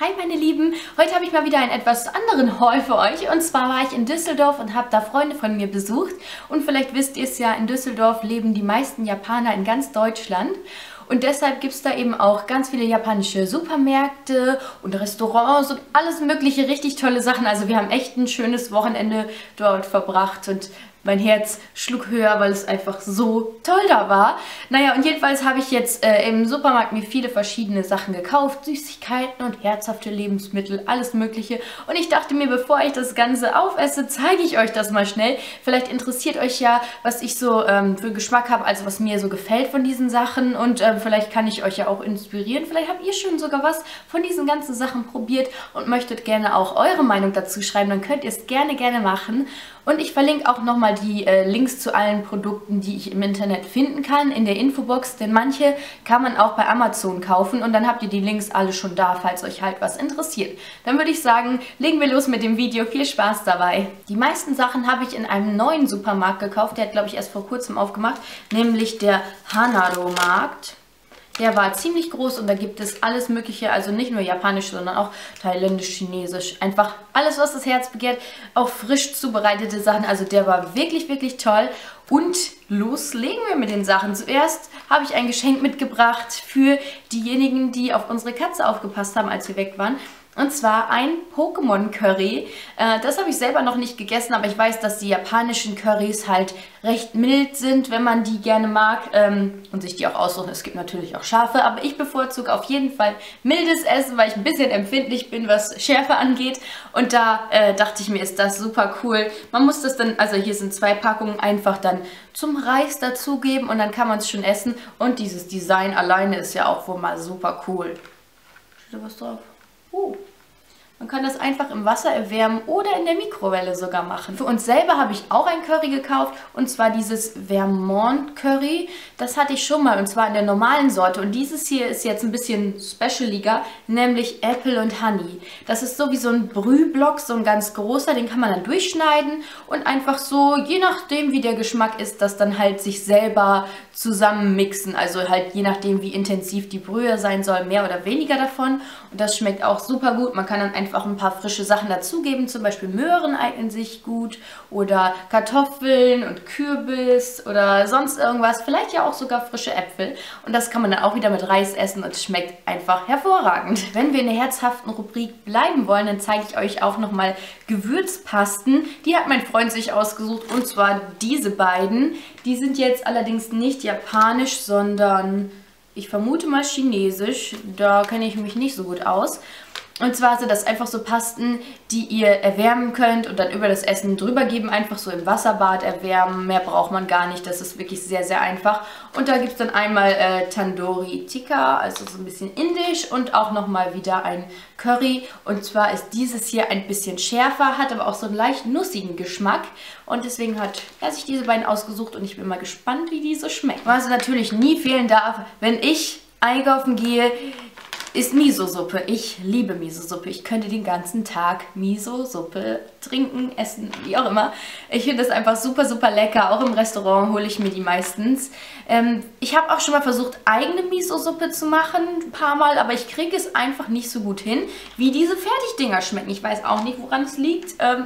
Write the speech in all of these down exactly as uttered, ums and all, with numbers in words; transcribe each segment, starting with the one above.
Hi meine Lieben, heute habe ich mal wieder einen etwas anderen Haul für euch und zwar war ich in Düsseldorf und habe da Freunde von mir besucht und vielleicht wisst ihr es ja, in Düsseldorf leben die meisten Japaner in ganz Deutschland und deshalb gibt es da eben auch ganz viele japanische Supermärkte und Restaurants und alles mögliche richtig tolle Sachen. Also wir haben echt ein schönes Wochenende dort verbracht und mein Herz schlug höher, weil es einfach so toll da war. Naja, und jedenfalls habe ich jetzt äh, im Supermarkt mir viele verschiedene Sachen gekauft. Süßigkeiten und herzhafte Lebensmittel, alles mögliche. Und ich dachte mir, bevor ich das Ganze aufesse, zeige ich euch das mal schnell. Vielleicht interessiert euch ja, was ich so ähm, für Geschmack habe, also was mir so gefällt von diesen Sachen. Und ähm, vielleicht kann ich euch ja auch inspirieren. Vielleicht habt ihr schon sogar was von diesen ganzen Sachen probiert und möchtet gerne auch eure Meinung dazu schreiben. Dann könnt ihr es gerne, gerne machen. Und ich verlinke auch nochmal die äh, Links zu allen Produkten, die ich im Internet finden kann, in der Infobox, denn manche kann man auch bei Amazon kaufen und dann habt ihr die Links alle schon da, falls euch halt was interessiert. Dann würde ich sagen, legen wir los mit dem Video. Viel Spaß dabei! Die meisten Sachen habe ich in einem neuen Supermarkt gekauft, der hat glaube ich erst vor kurzem aufgemacht, nämlich der Hanado-Markt. Der war ziemlich groß und da gibt es alles mögliche, also nicht nur japanisch, sondern auch thailändisch, chinesisch. Einfach alles, was das Herz begehrt, auch frisch zubereitete Sachen. Also der war wirklich, wirklich toll. Und loslegen wir mit den Sachen. Zuerst habe ich ein Geschenk mitgebracht für diejenigen, die auf unsere Katze aufgepasst haben, als wir weg waren. Und zwar ein Pokémon-Curry. Äh, das habe ich selber noch nicht gegessen, aber ich weiß, dass die japanischen Currys halt recht mild sind, wenn man die gerne mag ähm, und sich die auch aussuchen. Es gibt natürlich auch scharfe, aber ich bevorzuge auf jeden Fall mildes Essen, weil ich ein bisschen empfindlich bin, was Schärfe angeht. Und da äh, dachte ich mir, ist das super cool. Man muss das dann, also hier sind zwei Packungen, einfach dann zum Reis dazugeben und dann kann man es schon essen. Und dieses Design alleine ist ja auch wohl mal super cool. Steht da was drauf? Uh, man kann das einfach im Wasser erwärmen oder in der Mikrowelle sogar machen. Für uns selber habe ich auch ein Curry gekauft und zwar dieses Vermont Curry. Das hatte ich schon mal und zwar in der normalen Sorte und dieses hier ist jetzt ein bisschen specialiger, nämlich Apple und Honey. Das ist so wie so ein Brühblock, so ein ganz großer, den kann man dann durchschneiden und einfach so, je nachdem wie der Geschmack ist, das dann halt sich selber zusammenmixen. Also halt je nachdem wie intensiv die Brühe sein soll, mehr oder weniger davon. Und das schmeckt auch super gut. Man kann dann einfach auch ein paar frische Sachen dazugeben, zum Beispiel Möhren eignen sich gut oder Kartoffeln und Kürbis oder sonst irgendwas, vielleicht ja auch sogar frische Äpfel und das kann man dann auch wieder mit Reis essen und es schmeckt einfach hervorragend. Wenn wir in der herzhaften Rubrik bleiben wollen, dann zeige ich euch auch nochmal Gewürzpasten. Die hat mein Freund sich ausgesucht und zwar diese beiden. Die sind jetzt allerdings nicht japanisch, sondern ich vermute mal chinesisch, da kenne ich mich nicht so gut aus. Und zwar sind das einfach so Pasten, die ihr erwärmen könnt und dann über das Essen drüber geben. Einfach so im Wasserbad erwärmen. Mehr braucht man gar nicht. Das ist wirklich sehr, sehr einfach. Und da gibt es dann einmal äh, Tandoori Tikka, also so ein bisschen indisch. Und auch nochmal wieder ein Curry. Und zwar ist dieses hier ein bisschen schärfer, hat aber auch so einen leicht nussigen Geschmack. Und deswegen hat er sich diese beiden ausgesucht und ich bin mal gespannt, wie die so schmecken. Was natürlich nie fehlen darf, wenn ich einkaufen gehe, ist Miso-Suppe. Ich liebe Miso-Suppe. Ich könnte den ganzen Tag Miso-Suppe trinken, essen, wie auch immer. Ich finde das einfach super, super lecker. Auch im Restaurant hole ich mir die meistens. Ähm, ich habe auch schon mal versucht, eigene Miso-Suppe zu machen, ein paar Mal, aber ich kriege es einfach nicht so gut hin, wie diese Fertigdinger schmecken. Ich weiß auch nicht, woran es liegt. Ähm,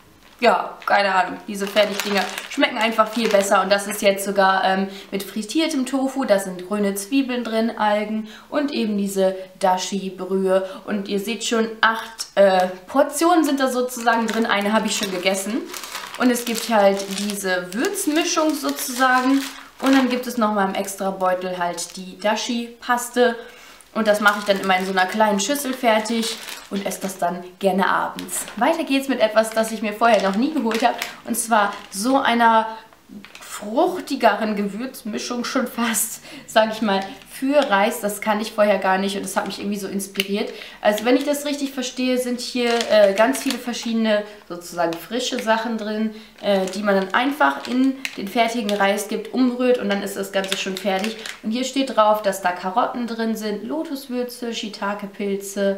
Ja, keine Ahnung, diese Fertigdinger schmecken einfach viel besser und das ist jetzt sogar ähm, mit frittiertem Tofu, da sind grüne Zwiebeln drin, Algen und eben diese Dashi-Brühe und ihr seht schon, acht äh, Portionen sind da sozusagen drin, eine habe ich schon gegessen und es gibt halt diese Würzmischung sozusagen und dann gibt es nochmal im Extrabeutel halt die Dashi-Paste. Und das mache ich dann immer in so einer kleinen Schüssel fertig und esse das dann gerne abends. Weiter geht's mit etwas, das ich mir vorher noch nie geholt habe. Und zwar so einer fruchtigeren Gewürzmischung schon fast, sage ich mal, für Reis. Das kann ich vorher gar nicht und das hat mich irgendwie so inspiriert. Also wenn ich das richtig verstehe, sind hier äh, ganz viele verschiedene sozusagen frische Sachen drin, äh, die man dann einfach in den fertigen Reis gibt, umrührt und dann ist das Ganze schon fertig. Und hier steht drauf, dass da Karotten drin sind, Lotuswürze, Shiitake-Pilze,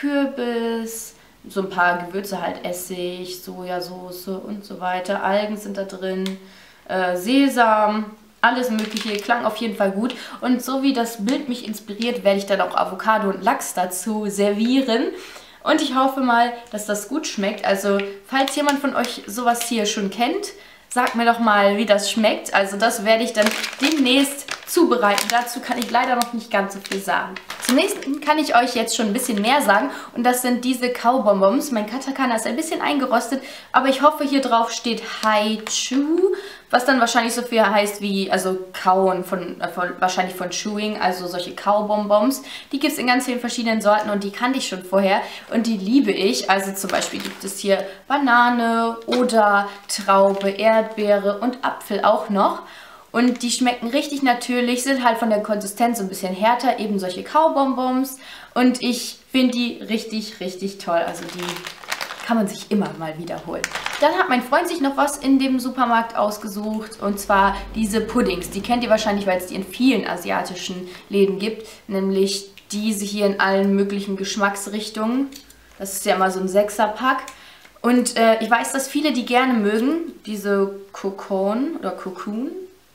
Kürbis, so ein paar Gewürze halt, Essig, Sojasauce und so weiter. Algen sind da drin, äh, Sesam alles mögliche, klang auf jeden Fall gut. Und so wie das Bild mich inspiriert, werde ich dann auch Avocado und Lachs dazu servieren. Und ich hoffe mal, dass das gut schmeckt. Also falls jemand von euch sowas hier schon kennt, sagt mir doch mal, wie das schmeckt. Also das werde ich dann demnächst zubereiten. Dazu kann ich leider noch nicht ganz so viel sagen. Zum nächsten kann ich euch jetzt schon ein bisschen mehr sagen. Und das sind diese Kaubonbons. Mein Katakana ist ein bisschen eingerostet, aber ich hoffe, hier drauf steht Hi-Chew, was dann wahrscheinlich so viel heißt wie, also kauen, von, äh, von, wahrscheinlich von Chewing, also solche Kaubonbons. Die gibt es in ganz vielen verschiedenen Sorten und die kannte ich schon vorher und die liebe ich. Also zum Beispiel gibt es hier Banane oder Traube, Erdbeere und Apfel auch noch. Und die schmecken richtig natürlich, sind halt von der Konsistenz so ein bisschen härter, eben solche Kaubonbons. Und ich finde die richtig, richtig toll. Also die kann man sich immer mal wiederholen. Dann hat mein Freund sich noch was in dem Supermarkt ausgesucht. Und zwar diese Puddings. Die kennt ihr wahrscheinlich, weil es die in vielen asiatischen Läden gibt. Nämlich diese hier in allen möglichen Geschmacksrichtungen. Das ist ja mal so ein Sechserpack. Und äh, ich weiß, dass viele die gerne mögen. Diese Cocoon oder Cocoon.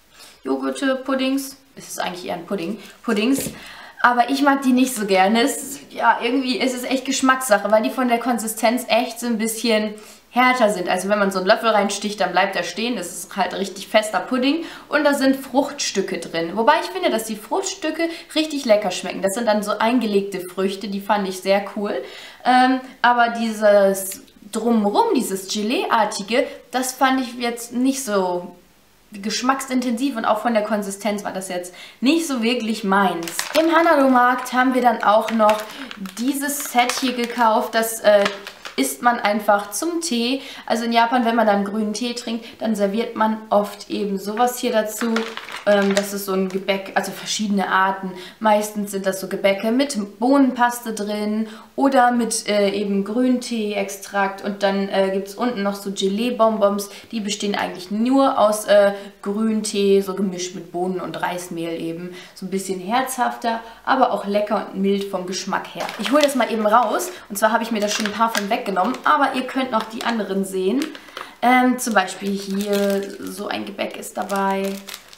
Joghurt-Puddings. Es ist eigentlich eher ein Pudding. Puddings. Aber ich mag die nicht so gerne. Es, ja, irgendwie ist es echt Geschmackssache, weil die von der Konsistenz echt so ein bisschen härter sind. Also wenn man so einen Löffel reinsticht, dann bleibt er stehen. Das ist halt richtig fester Pudding. Und da sind Fruchtstücke drin. Wobei ich finde, dass die Fruchtstücke richtig lecker schmecken. Das sind dann so eingelegte Früchte. Die fand ich sehr cool. Ähm, aber dieses Drumherum, dieses Gelee-artige, das fand ich jetzt nicht so geschmacksintensiv und auch von der Konsistenz war das jetzt nicht so wirklich meins. Im Hanado-Markt haben wir dann auch noch dieses Set hier gekauft, das äh, isst man einfach zum Tee. Also in Japan, wenn man dann grünen Tee trinkt, dann serviert man oft eben sowas hier dazu. Ähm, das ist so ein Gebäck, also verschiedene Arten. Meistens sind das so Gebäcke mit Bohnenpaste drin oder mit äh, eben Grüntee-Extrakt. Und dann äh, gibt es unten noch so Gelee-Bonbons. Die bestehen eigentlich nur aus äh, Grüntee, so gemischt mit Bohnen und Reismehl eben. So ein bisschen herzhafter, aber auch lecker und mild vom Geschmack her. Ich hole das mal eben raus. Und zwar habe ich mir da schon ein paar von weg genommen, aber ihr könnt noch die anderen sehen. Ähm, zum Beispiel hier so ein Gebäck ist dabei.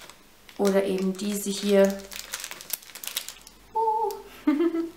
Oder eben diese hier. Uh.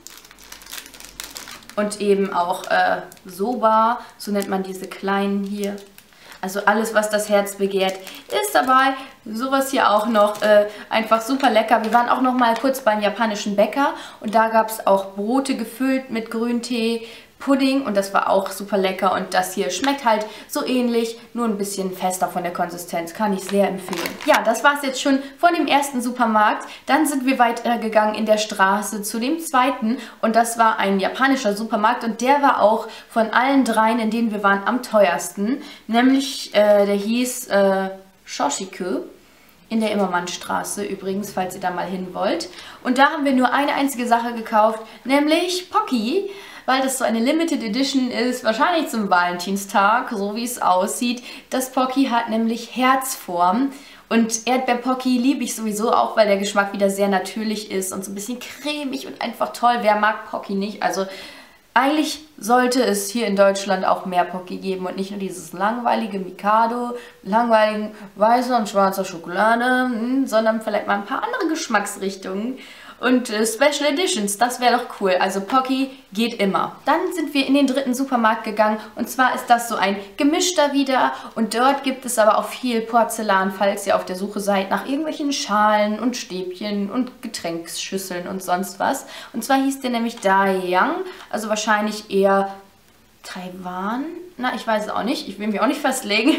Und eben auch äh, Soba, so nennt man diese kleinen hier. Also alles, was das Herz begehrt, ist dabei. Sowas hier auch noch, äh, einfach super lecker. Wir waren auch noch mal kurz beim japanischen Bäcker und da gab es auch Brote gefüllt mit Grüntee, Pudding und das war auch super lecker. Und das hier schmeckt halt so ähnlich, nur ein bisschen fester von der Konsistenz. Kann ich sehr empfehlen. Ja, das war es jetzt schon von dem ersten Supermarkt. Dann sind wir weitergegangen in der Straße zu dem zweiten und das war ein japanischer Supermarkt und der war auch von allen dreien, in denen wir waren, am teuersten. Nämlich, äh, der hieß äh, Shoshiku. In der Immermannstraße übrigens, falls ihr da mal hin wollt. Und da haben wir nur eine einzige Sache gekauft, nämlich Pocky, weil das so eine Limited Edition ist, wahrscheinlich zum Valentinstag, so wie es aussieht. Das Pocky hat nämlich Herzform. Und Erdbeer-Pocky liebe ich sowieso auch, weil der Geschmack wieder sehr natürlich ist und so ein bisschen cremig und einfach toll. Wer mag Pocky nicht? Also eigentlich sollte es hier in Deutschland auch mehr Pocky geben und nicht nur dieses langweilige Mikado, langweiligen weißer und schwarzer Schokolade, sondern vielleicht mal ein paar andere Geschmacksrichtungen. Und äh, Special Editions, das wäre doch cool. Also Pocky geht immer. Dann sind wir in den dritten Supermarkt gegangen und zwar ist das so ein gemischter wieder und dort gibt es aber auch viel Porzellan, falls ihr auf der Suche seid nach irgendwelchen Schalen und Stäbchen und Getränksschüsseln und sonst was. Und zwar hieß der nämlich Daeyang, also wahrscheinlich eher Taiwan? Na, ich weiß es auch nicht. Ich will mich auch nicht festlegen.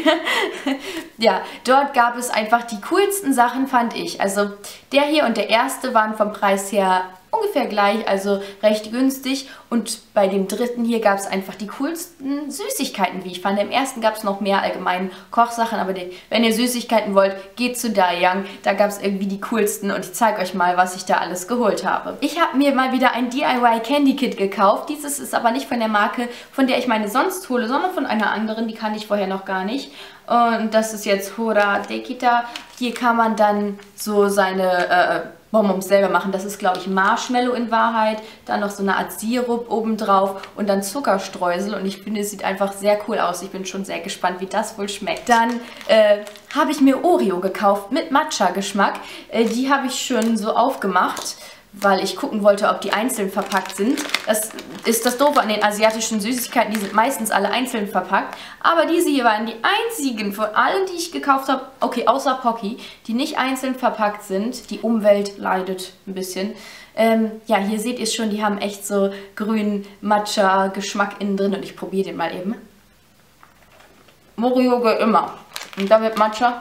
Ja, dort gab es einfach die coolsten Sachen, fand ich. Also der hier und der erste waren vom Preis her ungefähr gleich, also recht günstig. Und bei dem dritten hier gab es einfach die coolsten Süßigkeiten, wie ich fand. Im ersten gab es noch mehr allgemein Kochsachen, aber die, wenn ihr Süßigkeiten wollt, geht zu Daeyang. Da gab es irgendwie die coolsten und ich zeige euch mal, was ich da alles geholt habe. Ich habe mir mal wieder ein D I Y Candy Kit gekauft. Dieses ist aber nicht von der Marke, von der ich meine sonst hole, sondern von einer anderen, die kannte ich vorher noch gar nicht. Und das ist jetzt Hora Dekita. Hier kann man dann so seine äh, Bonbons selber machen. Das ist, glaube ich, Marshmallow in Wahrheit. Dann noch so eine Art Sirup obendrauf und dann Zuckerstreusel. Und ich finde, es sieht einfach sehr cool aus. Ich bin schon sehr gespannt, wie das wohl schmeckt. Dann äh, habe ich mir Oreo gekauft mit Matcha-Geschmack. Äh, die habe ich schon so aufgemacht, weil ich gucken wollte, ob die einzeln verpackt sind. Das ist das Doofe an den asiatischen Süßigkeiten, die sind meistens alle einzeln verpackt. Aber diese hier waren die einzigen von allen, die ich gekauft habe, okay, außer Pocky, die nicht einzeln verpackt sind. Die Umwelt leidet ein bisschen. Ähm, ja, hier seht ihr schon, die haben echt so grünen Matcha-Geschmack innen drin. Und ich probiere den mal eben. Oreo geht immer. Und damit Matcha.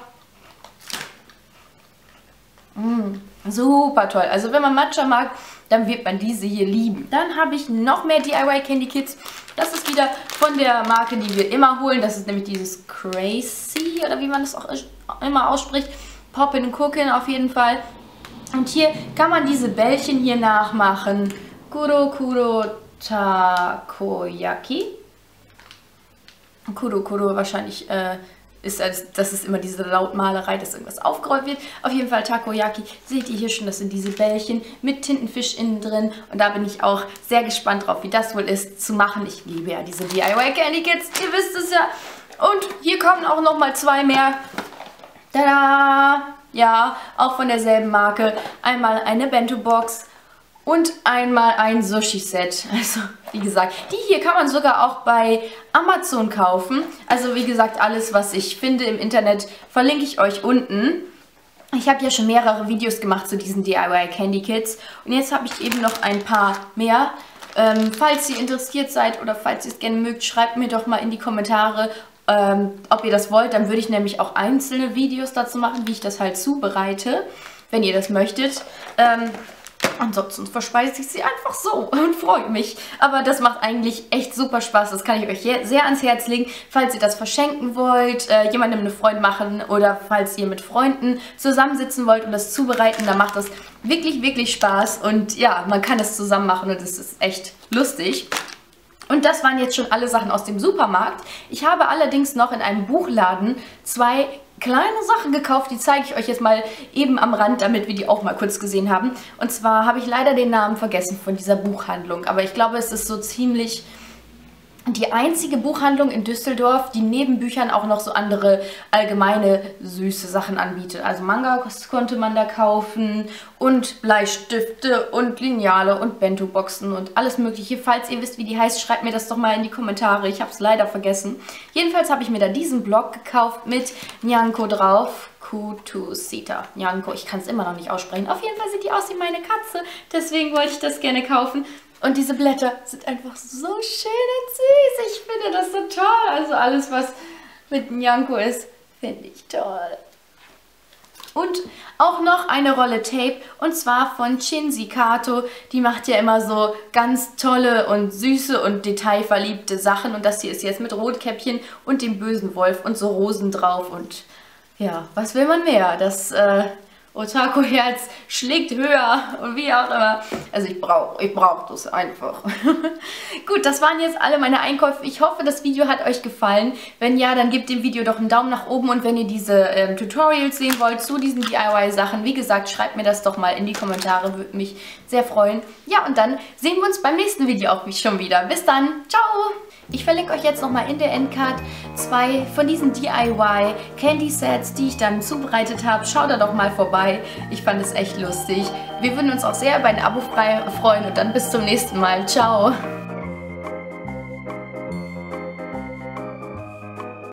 Mmh. Super toll. Also wenn man Matcha mag, dann wird man diese hier lieben. Dann habe ich noch mehr D I Y Candy Kits. Das ist wieder von der Marke, die wir immer holen. Das ist nämlich dieses Crazy, oder wie man das auch immer ausspricht. Poppin' Cookin' auf jeden Fall. Und hier kann man diese Bällchen hier nachmachen. Kuro Kuro Takoyaki. Kuro Kuro wahrscheinlich... Äh, Ist, das ist immer diese Lautmalerei, dass irgendwas aufgerollt wird. Auf jeden Fall Takoyaki. Seht ihr hier schon, das sind diese Bällchen mit Tintenfisch innen drin. Und da bin ich auch sehr gespannt drauf, wie das wohl ist zu machen. Ich liebe ja diese D I Y Candy Kits, ihr wisst es ja. Und hier kommen auch nochmal zwei mehr. Tada! Ja, auch von derselben Marke. Einmal eine Bento-Box und einmal ein Sushi-Set. Also, wie gesagt, die hier kann man sogar auch bei Amazon kaufen. Also, wie gesagt, alles, was ich finde im Internet, verlinke ich euch unten. Ich habe ja schon mehrere Videos gemacht zu diesen D I Y Candy Kits. Und jetzt habe ich eben noch ein paar mehr. Ähm, falls ihr interessiert seid oder falls ihr es gerne mögt, schreibt mir doch mal in die Kommentare, ähm, ob ihr das wollt. Dann würde ich nämlich auch einzelne Videos dazu machen, wie ich das halt zubereite, wenn ihr das möchtet. Ähm, Ansonsten verspeise ich sie einfach so und freue mich. Aber das macht eigentlich echt super Spaß. Das kann ich euch sehr ans Herz legen. Falls ihr das verschenken wollt, äh, jemandem eine Freude machen oder falls ihr mit Freunden zusammensitzen wollt und das zubereiten, dann macht das wirklich, wirklich Spaß. Und ja, man kann es zusammen machen und es ist echt lustig. Und das waren jetzt schon alle Sachen aus dem Supermarkt. Ich habe allerdings noch in einem Buchladen zwei kleine Sachen gekauft, die zeige ich euch jetzt mal eben am Rand, damit wir die auch mal kurz gesehen haben. Und zwar habe ich leider den Namen vergessen von dieser Buchhandlung, aber ich glaube, es ist so ziemlich die einzige Buchhandlung in Düsseldorf, die neben Büchern auch noch so andere allgemeine süße Sachen anbietet. Also Manga konnte man da kaufen und Bleistifte und Lineale und Bento-Boxen und alles mögliche. Falls ihr wisst, wie die heißt, schreibt mir das doch mal in die Kommentare. Ich habe es leider vergessen. Jedenfalls habe ich mir da diesen Block gekauft mit Nyanko drauf. Kutusita. Nyanko, ich kann es immer noch nicht aussprechen. Auf jeden Fall sieht die aus wie meine Katze. Deswegen wollte ich das gerne kaufen. Und diese Blätter sind einfach so schön und süß. Ich finde das so toll. Also alles, was mit Nyanko ist, finde ich toll. Und auch noch eine Rolle Tape, und zwar von Shinzi Kato. Die macht ja immer so ganz tolle und süße und detailverliebte Sachen. Und das hier ist jetzt mit Rotkäppchen und dem bösen Wolf und so Rosen drauf. Und ja, was will man mehr? Das äh, Otaku-Herz schlägt höher und wie auch immer. Also ich brauche ich brauch das einfach. Gut, das waren jetzt alle meine Einkäufe. Ich hoffe, das Video hat euch gefallen. Wenn ja, dann gebt dem Video doch einen Daumen nach oben. Und wenn ihr diese ähm, Tutorials sehen wollt zu diesen D I Y-Sachen, wie gesagt, schreibt mir das doch mal in die Kommentare. Würde mich sehr freuen. Ja, und dann sehen wir uns beim nächsten Video auch schon wieder. Bis dann. Ciao! Ich verlinke euch jetzt nochmal in der Endcard zwei von diesen D I Y Candy Sets, die ich dann zubereitet habe. Schaut da doch mal vorbei. Ich fand es echt lustig. Wir würden uns auch sehr über ein Abo freuen und dann bis zum nächsten Mal. Ciao!